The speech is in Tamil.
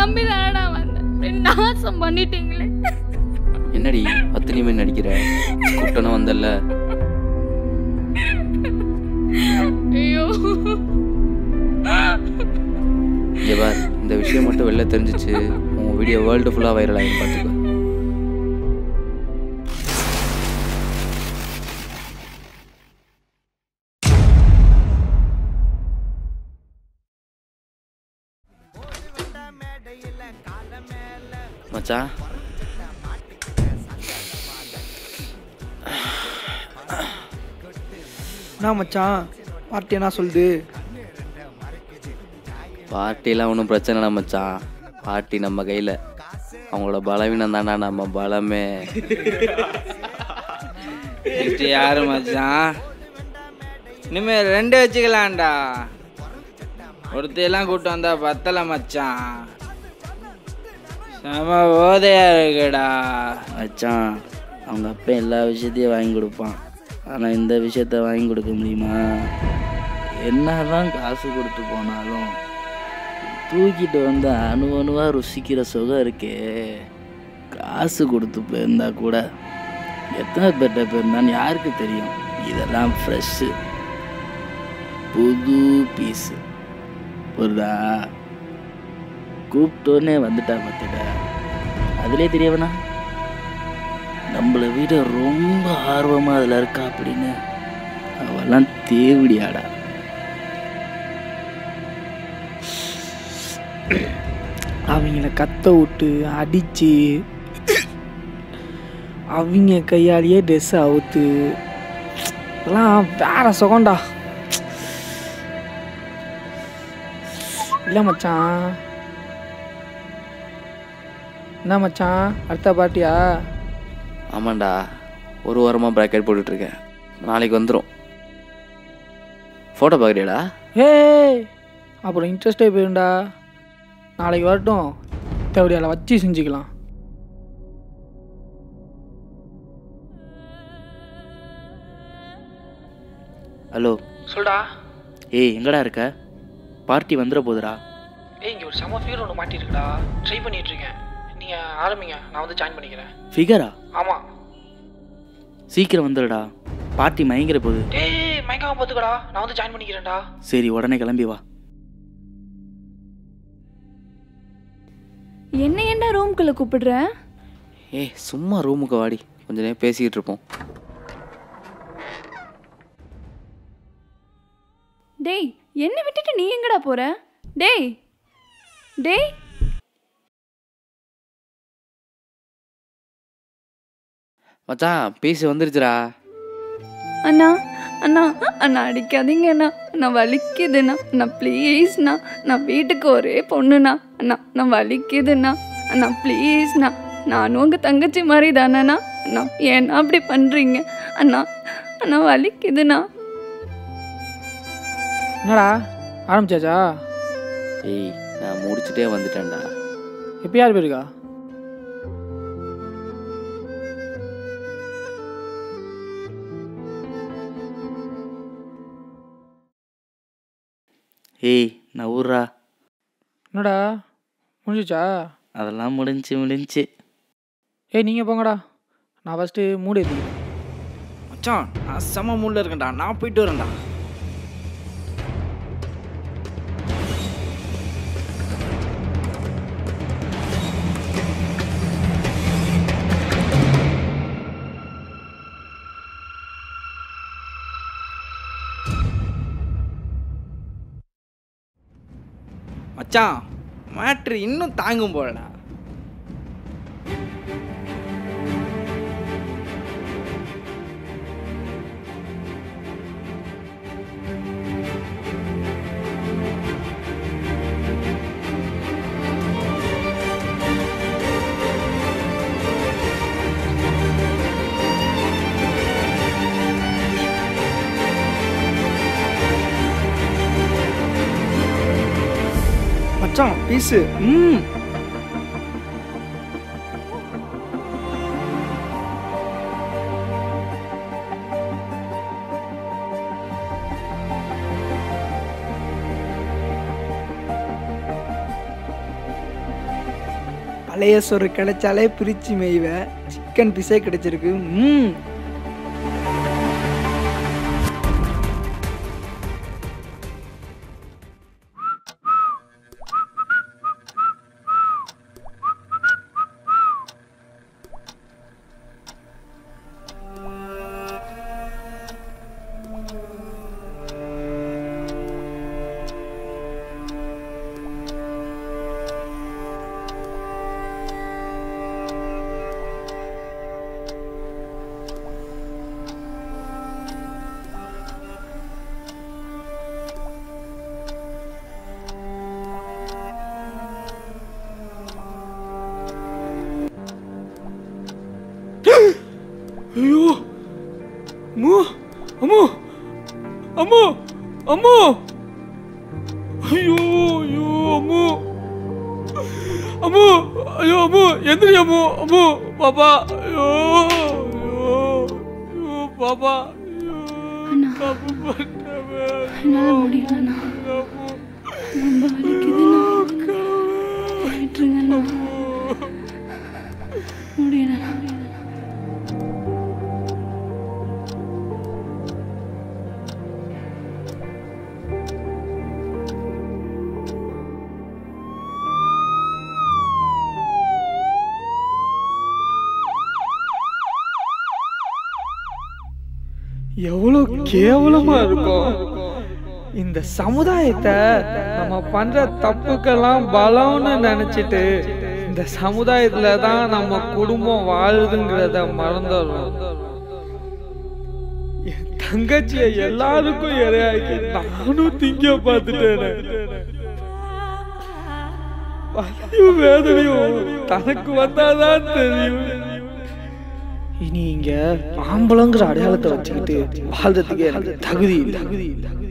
நம்பி தானடா வந்தேன், நாசம் பண்ணிட்டீங்களே. என்னடி அத்தனையுமே நடிக்கிற? கூட்டணும் வந்தல்ல. ஐயோ ஜபார், இந்த விஷயம் மட்டும் வெளில தெரிஞ்சிச்சு உன் வீடியோ வேர்ல்டு ஃபுல்லாக வைரல் ஆகி பார்த்துக்கோ. மச்சான் என்ன மச்சான் பார்ட்டி என்ன சொல்லுது? பார்ட்டிலாம் ஒன்றும் பிரச்சனை இல்லை மச்சான். பார்ட்டி நம்ம கையில். அவங்களோட பலவீனம் தாண்டா நம்ம பலமே. யாரு மச்சான்? இனிமேல் 2 வச்சுக்கலாம்டா. ஒருத்தையெல்லாம் கூப்பிட்டு வந்தா பத்தலை மச்சான். செம போதையா இருக்குடா மச்சான். அவங்க அப்பா எல்லா விஷயத்தையும் வாங்கி கொடுப்பான், ஆனால் இந்த விஷயத்த வாங்கி கொடுக்க முடியுமா? என்னதான் காசு கொடுத்து போனாலும் தூக்கிட்டு வந்து அணுவாக ருசிக்கிற சுகம் இருக்கே. காசு கொடுத்து போயிருந்தா கூட எத்தனை பேர்கிட்ட போயிருந்தான்னு யாருக்கு தெரியும்? இதெல்லாம் ஃப்ரெஷ்ஷு, புது பீஸு. புரிதா? கூப்பிட்டோன்னே வந்துட்டா பார்த்துட்ட. அதிலே தெரியவனா நம்மளை விட ரொம்ப ஆர்வமாக அதில் இருக்கா அப்படின்னு. அவெல்லாம் தேவிடியாடா. அவங்கள கத்த விட்டு அடித்து அவங்க கையாலேயே ட்ரெஸ்ஸை அவுத்து எல்லாம் வேற சுகம்டா. இல்லை மச்சான். என்ன மச்சான், அடுத்த பார்ட்டியா? ஆமாண்டா, ஒரு வாரமாக ப்ராக்கெட் போட்டுட்ருக்கேன். நாளைக்கு வந்துடும். ஃபோட்டோ பார்க்குறியாடா? ஏய், அப்புறம் இன்ட்ரெஸ்டே போயிருண்டா. நாளைக்கு வரட்டும், தேவடியால் வச்சு செஞ்சுக்கலாம். ஹலோ சொல்டா. ஏய், எங்கடா இருக்க? பார்ட்டி வந்துட போகுதுடா. ஏய், இங்கே ஒரு செம ஃபிகர் ஒன்று மாட்டிருக்குடா. ட்ரை பண்ணிட்டு இருக்கேன். நீங்கள் ஆரம்பிங்க, நான் வந்து ஜாயின் பண்ணிக்கிறேன். ஃபிகரா? ஆமாம். சீக்கிரம் வந்துடுடா, பார்ட்டி மயங்கிற போகுது. ஏய், மயங்காம பார்த்துக்கடா, நான் வந்து ஜாயின் பண்ணிக்கிறேன்டா. சரி, உடனே கிளம்பி வா. என்ன ஏன்டா ரூம்குள்ளே கூப்பிடுற? ஏய், சும்மா ரூமுக்கு வாடி, கொஞ்ச நேரம் பேசிக்கிட்டு இருப்போம். டேய், என்னை விட்டுட்டு நீ எங்கடா போற? டேய் டேய் மச்சான், பீஸ் வந்துருச்சுடா. அண்ணா அண்ணா அண்ணா அடிக்காதீங்க அண்ணா, நான் வலிக்குதுண்ணா. அண்ணா ப்ளீஸ்ண்ணா, நான் வீட்டுக்கு ஒரே பொண்ணுண்ணா. அண்ணா நான் வலிக்குதுண்ணா. அண்ணா ப்ளீஸ்ண்ணா, நானும் உங்கள் தங்கச்சி மாதிரி தானேண்ணா. அண்ணா ஏன்னா அப்படி பண்ணுறீங்க? அண்ணா அண்ணா வலிக்குதுண்ணா. என்னடா ஆரம்பிச்சாச்சா? ஏய், நான் முடிச்சுட்டே வந்துட்டேன்டா. எப்போ யார் போயிருக்கா? ஏய், நான் ஊர்றா. என்னடா முடிஞ்சிச்சா? அதெல்லாம் முடிஞ்சு. ஏய், நீங்கள் போங்கடா, நான் ஃபஸ்ட்டு மூடு ஏற்றிக்கிறேன். மச்சான், நான் செம மூடில் இருக்கேன்டா. நான் போயிட்டு வரேன்டா. மச்சான், மேட்ரு இன்னும் தாங்கும் போலடா. மச்சான் பீஸு. பழைய சோறு கிடைச்சாலே பிரிச்சு மேய்வேன். சிக்கன் பீஸே கிடைச்சிருக்கு. ஐயோ அம்மோ அம்மோ அம்மோ அம்மோ ஐயோ ஐயோ அம்மோ அம்மோ ஐயோ அம்மோ எந்திரி அம்மோ அம்மோ பாப்பா ஐயோ ஐயோ ஐயோ பாப்பா ஐயோ தப்பு பண்ணவே என்னால் முடியலண்ணா. ரொம்ப வலிக்குதுண்ணா. போயிட்டுருங்கண்ணா. முடியலண்ணா. எவ்வளவு கேவலமா இருக்கும் இந்த சமுதாயத்தை. நம்ம பண்ற தப்புக்கெல்லாம் பலம்னு நினைச்சிட்டு இந்த சமுதாயத்துல தான் நம்ம குடும்பம் வாழுதுங்கிறத மறந்துடுறோம். என் தங்கச்சிய எல்லாருக்கும் இரையாக்கி நானும் திங்க பார்த்துட்டேன். வலியும் வேதனையும் தனக்கு வந்தாதான் தெரியும். இனி இங்க ஆம்பளங்கிற அடையாளத்தை வச்சுக்கிட்டு வாழ்றதுக்கு எனக்கு தகுதி இல்லை.